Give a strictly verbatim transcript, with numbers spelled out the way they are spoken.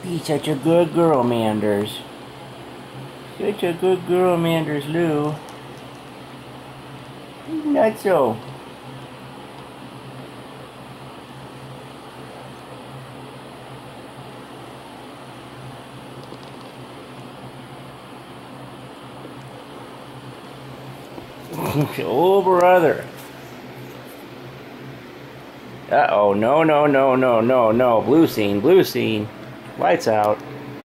He's such a good girl, Manders. Such a good girl, Manders Lou. Not so. Oh, brother. Uh-oh, no, no, no, no, no, no. Blue scene, blue scene. Lights out.